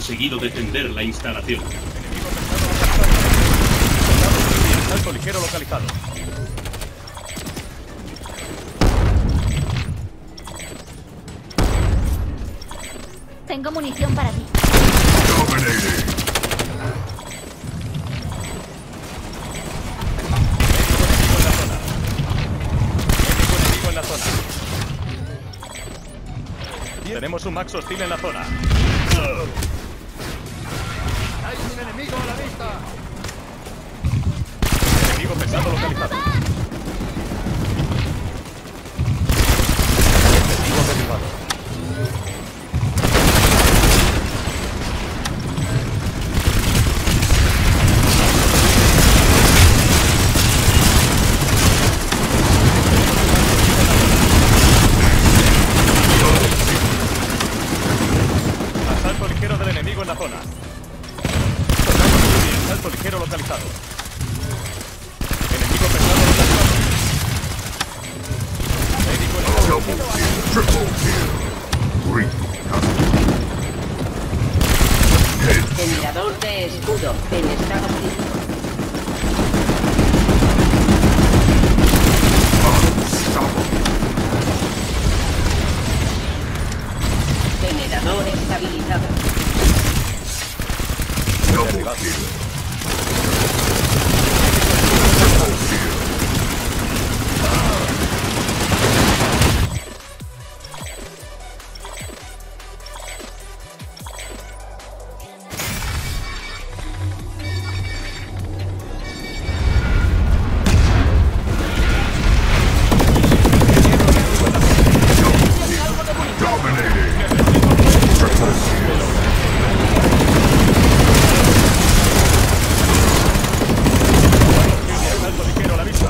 conseguido defender la instalación. Asalto ligero localizado. Tengo munición para ti. Enemigo en la zona. Tenemos un max hostil en la zona. ¡Hay un enemigo a la vista! Enemigo pesado localizado. Enemigo derribado. Asalto ligero del enemigo en la zona. Asalto ligero localizado. Enemigo pesado localizado. Médico en la zona. Generador de escudo en estado crítico. Generador estabilizado. Asalto ligero a la vista.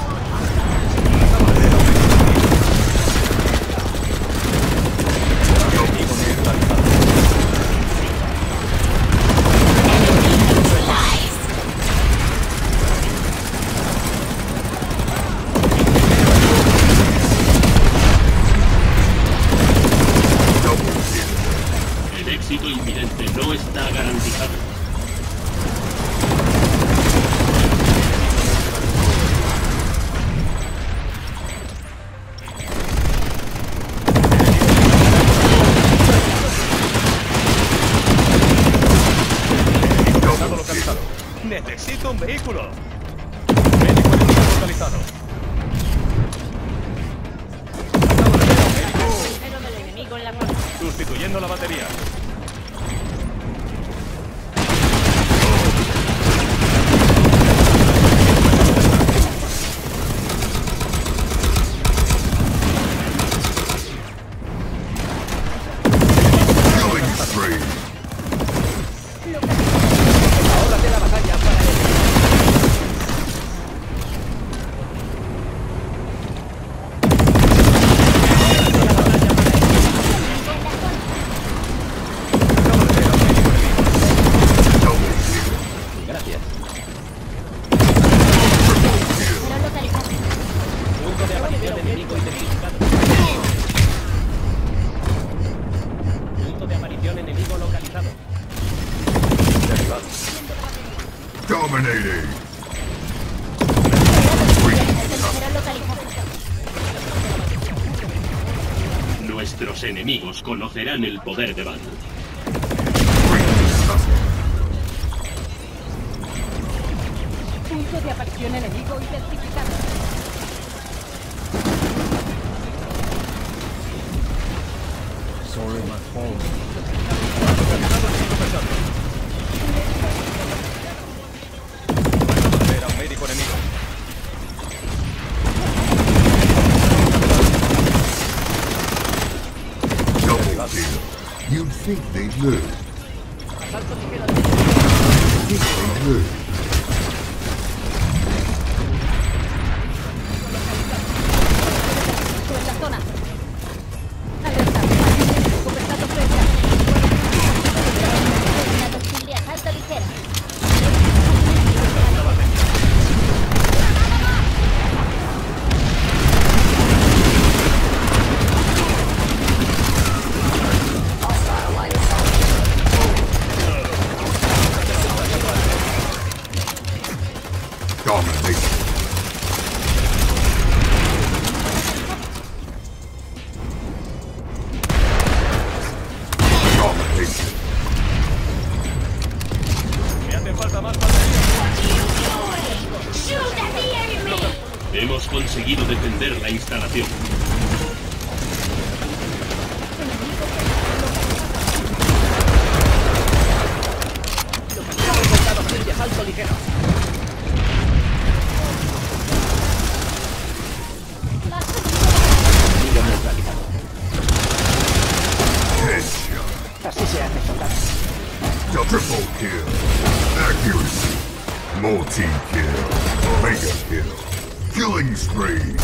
El éxito inminente no está garantizado. Pesado localizado. Necesito un vehículo. Médico enemigo localizado. Pero del enemigo en la zona. Sustituyendo la batería. Ahora de la batalla para él. Gracias. Pero localizado. Punto de aparición enemigo identificado. Punto de aparición enemigo localizado. Derribado. Dominating. Pero localizado. Nuestros enemigos conocerán el poder de Val. Punto de aparición enemigo identificado. Sorry, my phone. Localizado enemigo pesado. Era un médico enemigo. Double kill. You'd think they'd lose. Asalto ligero. Think they'd lose. En la zona. Alerta. Cobertado frente. Una hostil de asalto ligera. Hemos conseguido defender la instalación. Soldados de asalto ligero. Enemigo neutralizado. Headshot. Así se hace, soldado. Triple kill. Accuracy. Multi-kill. Mega kill. Killing spree.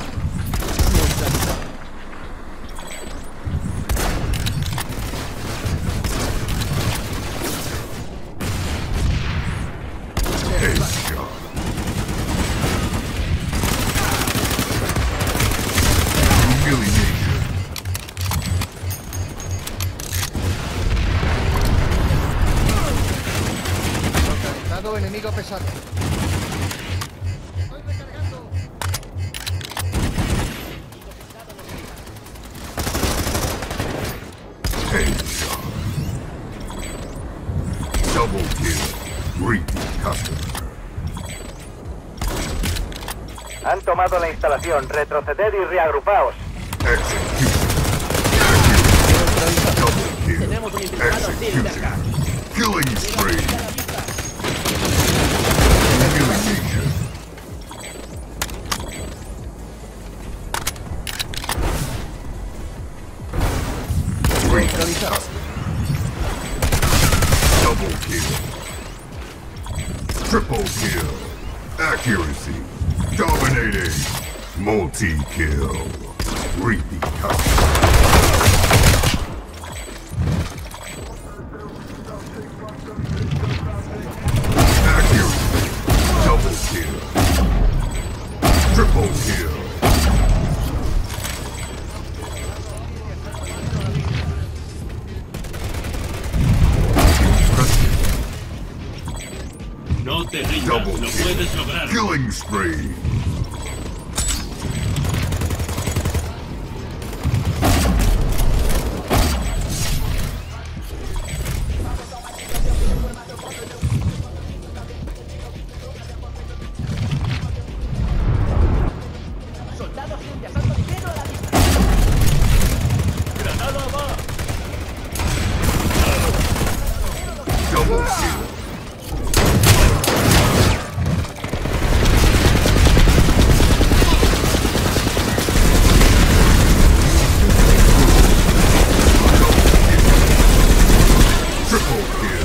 Headshot. Humiliation. Localizado enemigo pesado. Headshot. Double kill. Repeat customer. Han tomado la instalación. Retroceded y reagrupaos. Execution. Double kill. Tenemos un infiltrado hostil cerca. Killing spree. Humiliation. Double kill. Triple kill. Accuracy. Dominating. Multi-kill. Repeat customer. Accuracy. Double kill. Triple kill. No te rindas, Double lo kill. puedes lograr. Killing spree. Soldados de asalto ligero a la vista. ¡Granada va! Double kill. Triple kill.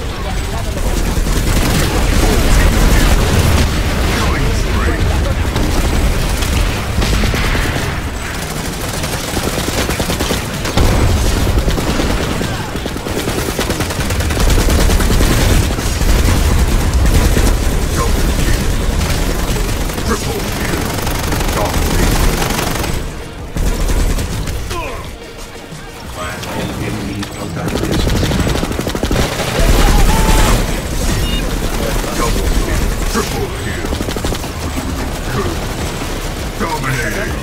Killing spree. Double kill. Triple kill. Dominating. Double kill. Triple kill. Good. Dominating.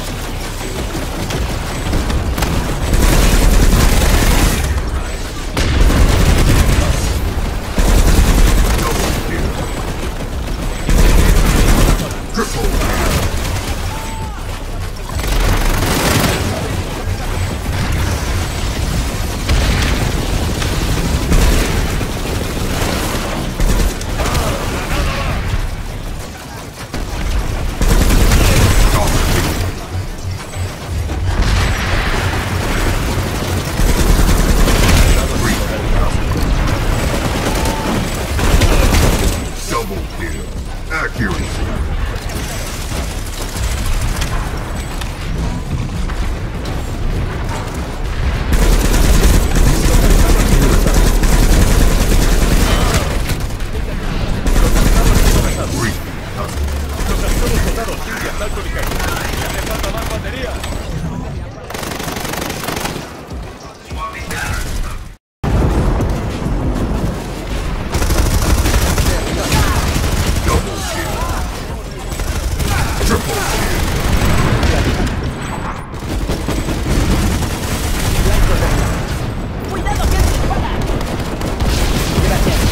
Double kill. Triple kill. Double kill. Accuracy. Localizado soldado hostil de asalto ligero. ¡Le hace falta más batería! Double kill. Triple kill. ¡Cuidado que se dispara! Gracias.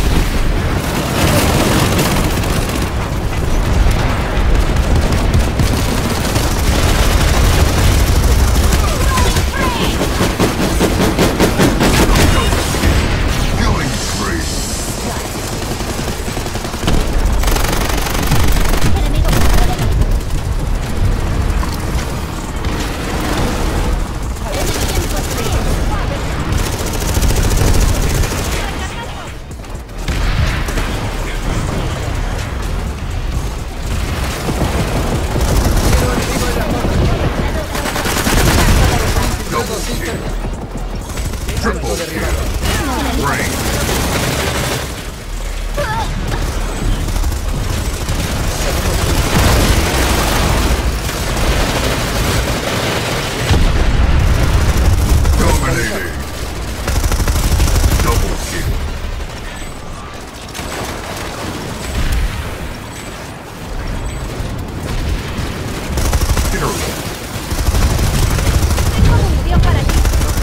Tengo munición para ti.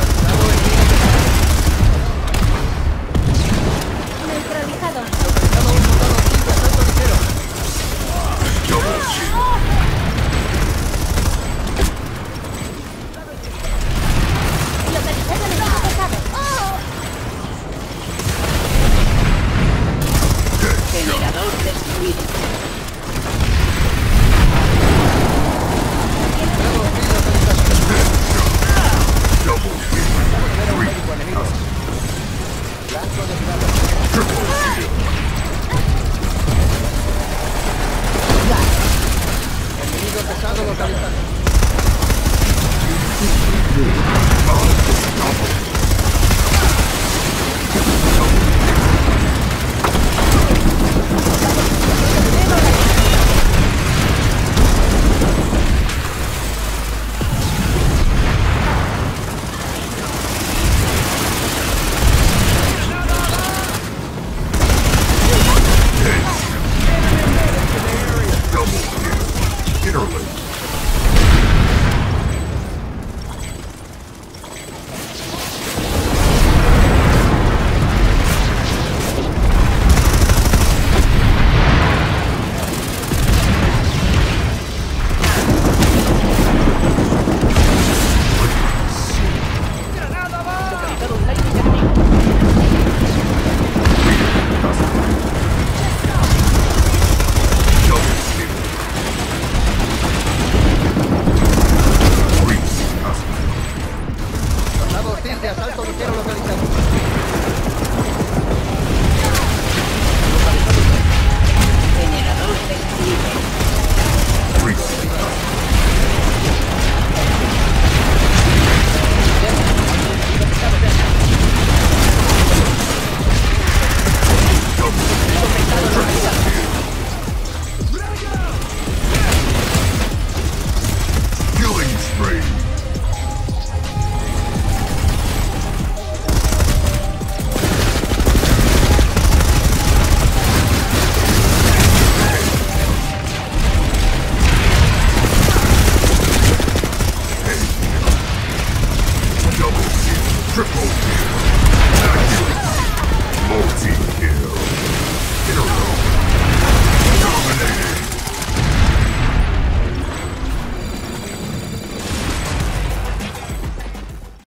Neutralizado. Localizado un soldado King de asalto ligero. Localizado enemigo pesado. Generador destruido. Era un médico enemigo. Blanco desviado. Enemigo pesado localizado.